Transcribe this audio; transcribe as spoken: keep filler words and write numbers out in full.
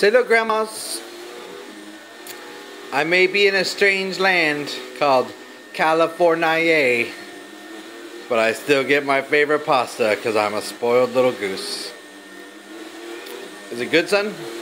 Say, look, grandmas, I may be in a strange land called California, but I still get my favorite pasta because I'm a spoiled little goose. Is it good, son?